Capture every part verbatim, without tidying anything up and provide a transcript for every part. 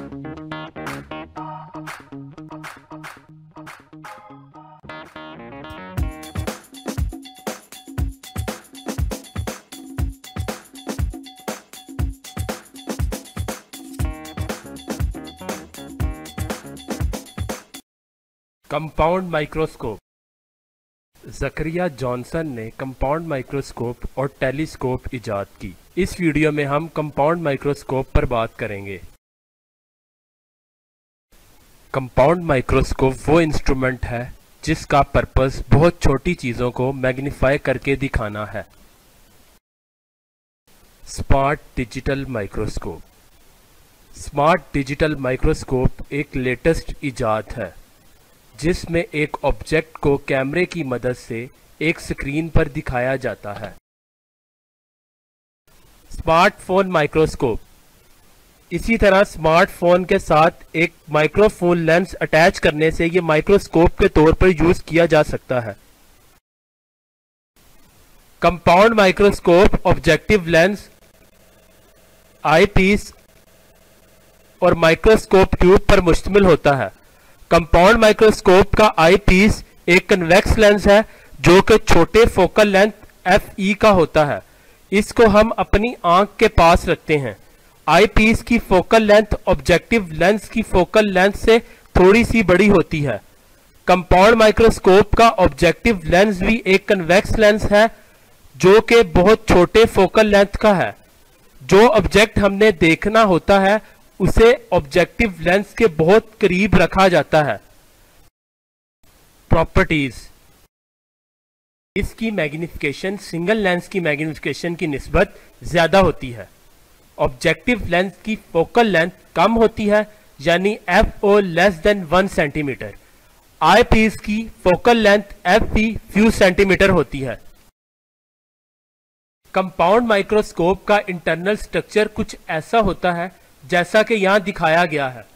Compound microscope. ज़करिया Johnson ने compound microscope और टेलीस्कोप इजाद की। इस वीडियो में हम कंपाउंड माइक्रोस्कोप पर बात करेंगे। कंपाउंड माइक्रोस्कोप वो इंस्ट्रूमेंट है जिसका पर्पस बहुत छोटी चीज़ों को मैग्नीफाई करके दिखाना है। Smart digital microscope. Smart digital microscope एक लेटेस्ट इजाद है जिसमें एक ऑब्जेक्ट को कैमरे की मदद से एक स्क्रीन पर दिखाया जाता है। Smartphone microscope. इसी तरह स्मार्टफोन के साथ एक माइक्रोफोन लेंस अटैच करने से ये माइक्रोस्कोप के तौर पर यूज किया जा सकता है। Compound microscope objective lens, eyepiece और माइक्रोस्कोप ट्यूब पर मुश्तमिल होता है। कंपाउंड माइक्रोस्कोप का आई पीस एक कन्वेक्स लेंस है जो कि छोटे फोकल लेंथ एफ ई का होता है। इसको हम अपनी आंख के पास रखते हैं। आई पीस की फोकल लेंथ ऑब्जेक्टिव लेंस की फोकल लेंथ से थोड़ी सी बड़ी होती है। कंपाउंड माइक्रोस्कोप का ऑब्जेक्टिव लेंस भी एक कन्वेक्स लेंस है जो कि बहुत छोटे फोकल लेंथ का है। जो ऑब्जेक्ट हमने देखना होता है उसे ऑब्जेक्टिव लेंस के बहुत करीब रखा जाता है। प्रॉपर्टीज। इसकी मैग्निफिकेशन सिंगल लेंस की मैग्निफिकेशन की निस्बत ज्यादा होती है। ऑब्जेक्टिव लेंस की फोकल लेंथ कम होती है, यानी F O less than one centimetre. Eyepiece की focal length F P few centimetre होती है। कंपाउंड माइक्रोस्कोप का इंटरनल स्ट्रक्चर कुछ ऐसा होता है जैसा कि यहां दिखाया गया है।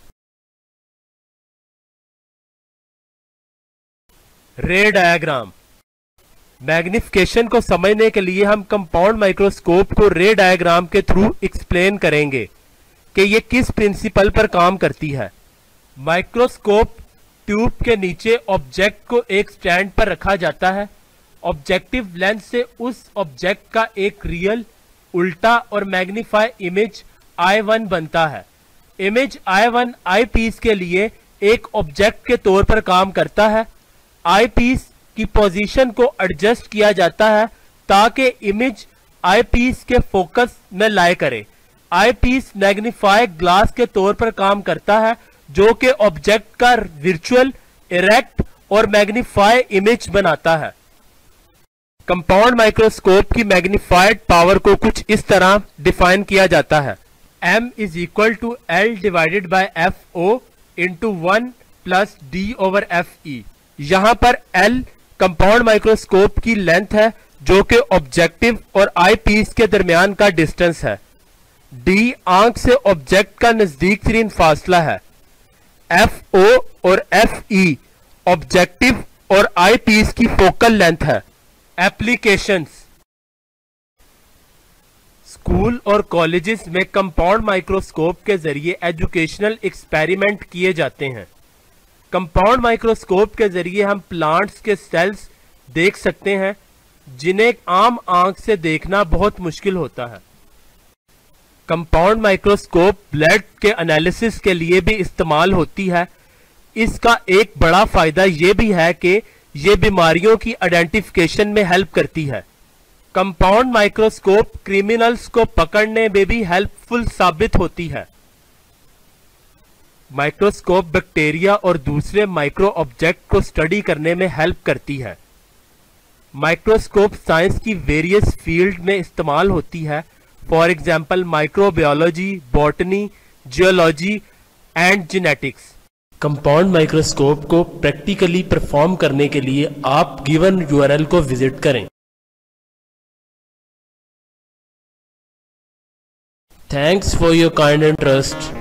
रे डायग्राम। मैग्निफिकेशन को समझने के लिए हम कंपाउंड माइक्रोस्कोप को रे डायग्राम के थ्रू एक्सप्लेन करेंगे कि ये किस प्रिंसिपल पर काम करती है। माइक्रोस्कोप ट्यूब के नीचे ऑब्जेक्ट को एक स्टैंड पर रखा जाता है। ऑब्जेक्टिव लेंस से उस ऑब्जेक्ट का एक रियल, उल्टा और मैग्नीफाई इमेज आई वन बनता है। Image I one eyepiece के लिए एक ऑब्जेक्ट के तौर पर काम करता है। आई पीस की पोजीशन को एडजस्ट किया जाता है ताकि इमेज आई पीस के फोकस में लाए करे। आई पीस मैग्नीफाई ग्लास के तौर पर काम करता है जो कि ऑब्जेक्ट का वर्चुअल, इरेक्ट और मैग्नीफाई इमेज बनाता है। कंपाउंड माइक्रोस्कोप की मैग्नीफाइड पावर को कुछ इस तरह डिफाइन किया जाता है। M is equal to L divided by F O into one plus D over F E। यहां पर L कंपाउंड माइक्रोस्कोप की लेंथ है जो कि ऑब्जेक्टिव और आई पीस के दरमियान का डिस्टेंस है। D आंख से ऑब्जेक्ट का नजदीक तरीन फासला है। F O और F E ऑब्जेक्टिव और आई पीस की फोकल लेंथ है। एप्लीकेशंस। स्कूल और कॉलेजेस में कंपाउंड माइक्रोस्कोप के जरिए एजुकेशनल एक्सपेरिमेंट किए जाते हैं। कंपाउंड माइक्रोस्कोप के जरिए हम प्लांट्स के सेल्स देख सकते हैं जिन्हें आम आंख से देखना बहुत मुश्किल होता है। कंपाउंड माइक्रोस्कोप ब्लड के एनालिसिस के लिए भी इस्तेमाल होती है। इसका एक बड़ा फायदा यह भी है कि यह बीमारियों की आइडेंटिफिकेशन में हेल्प करती है। कंपाउंड माइक्रोस्कोप क्रिमिनल्स को पकड़ने में भी हेल्पफुल साबित होती है। माइक्रोस्कोप बैक्टीरिया और दूसरे माइक्रो ऑब्जेक्ट को स्टडी करने में हेल्प करती है। माइक्रोस्कोप साइंस की वेरियस फील्ड में इस्तेमाल होती है, for example microbiology, botany, geology and genetics. Compound microscope को प्रैक्टिकली परफॉर्म करने के लिए आप गिवन यूआरएल को विजिट करें। Thanks for your kind interest.